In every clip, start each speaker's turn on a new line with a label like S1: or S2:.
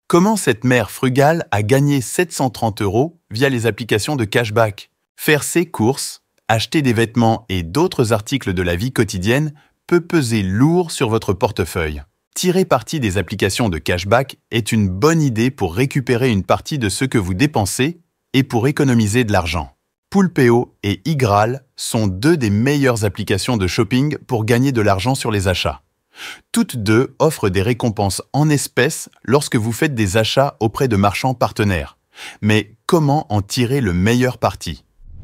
S1: Comment cette mère frugale a gagné 730 € via les applications de cashback? Faire ses courses, acheter des vêtements et d'autres articles de la vie quotidienne peut peser lourd sur votre portefeuille. Tirer parti des applications de cashback est une bonne idée pour récupérer une partie de ce que vous dépensez et pour économiser de l'argent. Poulpeo et iGraal sont deux des meilleures applications de shopping pour gagner de l'argent sur les achats. Toutes deux offrent des récompenses en espèces lorsque vous faites des achats auprès de marchands partenaires. Mais comment en tirer le meilleur parti?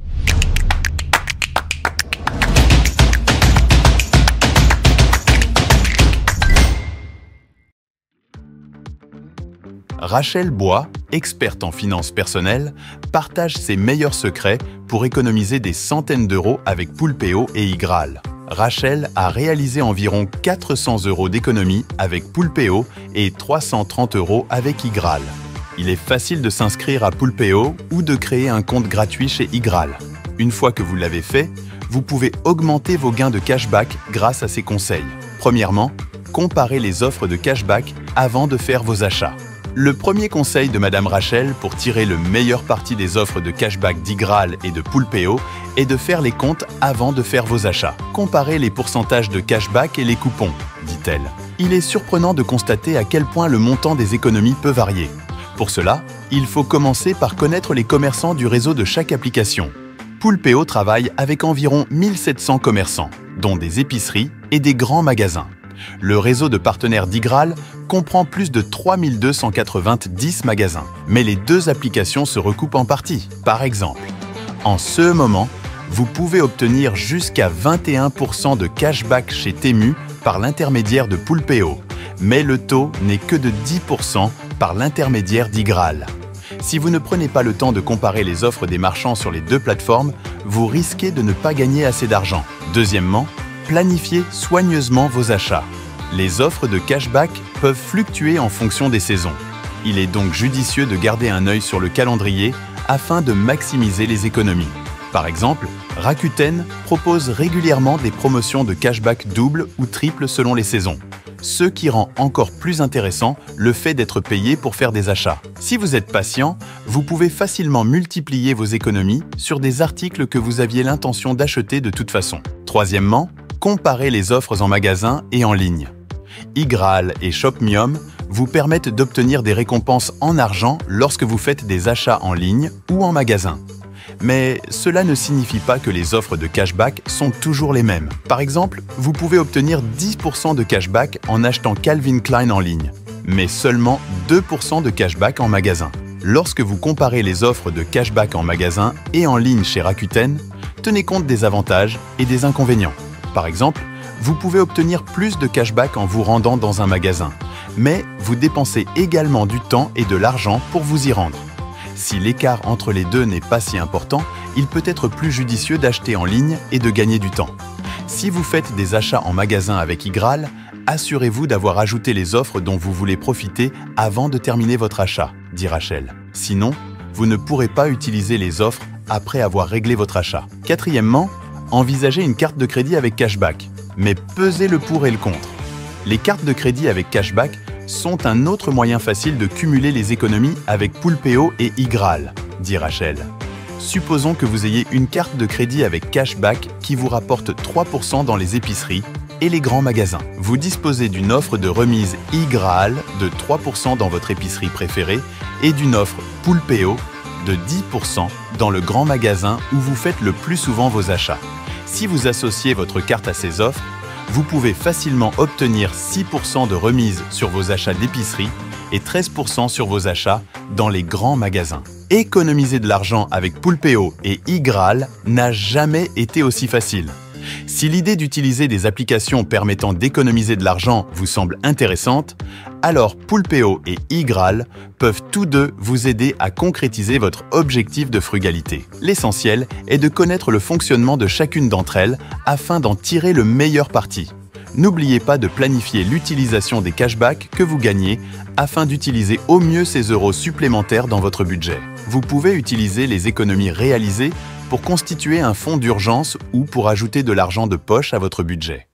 S1: Rachel Bois, experte en finances personnelles, partage ses meilleurs secrets pour économiser des centaines d'euros avec Poulpeo et iGraal. Rachel a réalisé environ 400 € d'économie avec Poulpeo et 330 € avec iGraal. Il est facile de s'inscrire à Poulpeo ou de créer un compte gratuit chez iGraal. Une fois que vous l'avez fait, vous pouvez augmenter vos gains de cashback grâce à ces conseils. Premièrement, comparez les offres de cashback avant de faire vos achats. Le premier conseil de Madame Rachel pour tirer le meilleur parti des offres de cashback d'iGraal et de Poulpeo est de faire les comptes avant de faire vos achats. Comparez les pourcentages de cashback et les coupons, dit-elle. Il est surprenant de constater à quel point le montant des économies peut varier. Pour cela, il faut commencer par connaître les commerçants du réseau de chaque application. Poulpeo travaille avec environ 1700 commerçants, dont des épiceries et des grands magasins. Le réseau de partenaires d'iGraal comprend plus de 3290 magasins. Mais les deux applications se recoupent en partie. Par exemple, en ce moment, vous pouvez obtenir jusqu'à 21% de cashback chez Temu par l'intermédiaire de Poulpeo. Mais le taux n'est que de 10% par l'intermédiaire d'iGraal. Si vous ne prenez pas le temps de comparer les offres des marchands sur les deux plateformes, vous risquez de ne pas gagner assez d'argent. Deuxièmement, planifiez soigneusement vos achats. Les offres de cashback peuvent fluctuer en fonction des saisons. Il est donc judicieux de garder un œil sur le calendrier afin de maximiser les économies. Par exemple, Rakuten propose régulièrement des promotions de cashback double ou triple selon les saisons, ce qui rend encore plus intéressant le fait d'être payé pour faire des achats. Si vous êtes patient, vous pouvez facilement multiplier vos économies sur des articles que vous aviez l'intention d'acheter de toute façon. Troisièmement, comparez les offres en magasin et en ligne. iGraal et Shopmium vous permettent d'obtenir des récompenses en argent lorsque vous faites des achats en ligne ou en magasin. Mais cela ne signifie pas que les offres de cashback sont toujours les mêmes. Par exemple, vous pouvez obtenir 10% de cashback en achetant Calvin Klein en ligne, mais seulement 2% de cashback en magasin. Lorsque vous comparez les offres de cashback en magasin et en ligne chez Rakuten, tenez compte des avantages et des inconvénients. Par exemple, vous pouvez obtenir plus de cashback en vous rendant dans un magasin, mais vous dépensez également du temps et de l'argent pour vous y rendre. Si l'écart entre les deux n'est pas si important, il peut être plus judicieux d'acheter en ligne et de gagner du temps. Si vous faites des achats en magasin avec iGraal, assurez-vous d'avoir ajouté les offres dont vous voulez profiter avant de terminer votre achat, dit Rachel. Sinon, vous ne pourrez pas utiliser les offres après avoir réglé votre achat. Quatrièmement, envisagez une carte de crédit avec cashback, mais pesez le pour et le contre. Les cartes de crédit avec cashback sont un autre moyen facile de cumuler les économies avec Poulpeo et iGraal, dit Rachel. Supposons que vous ayez une carte de crédit avec cashback qui vous rapporte 3% dans les épiceries et les grands magasins. Vous disposez d'une offre de remise iGraal de 3% dans votre épicerie préférée et d'une offre Poulpeo de 10% dans le grand magasin où vous faites le plus souvent vos achats. Si vous associez votre carte à ces offres, vous pouvez facilement obtenir 6% de remise sur vos achats d'épicerie et 13% sur vos achats dans les grands magasins. Économiser de l'argent avec Poulpeo et iGraal n'a jamais été aussi facile. Si l'idée d'utiliser des applications permettant d'économiser de l'argent vous semble intéressante, alors Poulpeo et iGraal peuvent tous deux vous aider à concrétiser votre objectif de frugalité. L'essentiel est de connaître le fonctionnement de chacune d'entre elles afin d'en tirer le meilleur parti. N'oubliez pas de planifier l'utilisation des cashbacks que vous gagnez afin d'utiliser au mieux ces euros supplémentaires dans votre budget. Vous pouvez utiliser les économies réalisées pour constituer un fonds d'urgence ou pour ajouter de l'argent de poche à votre budget.